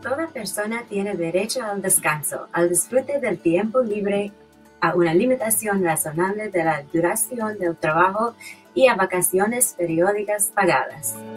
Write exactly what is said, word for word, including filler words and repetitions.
Toda persona tiene derecho al descanso, al disfrute del tiempo libre, a una limitación razonable de la duración del trabajo y a vacaciones periódicas pagadas.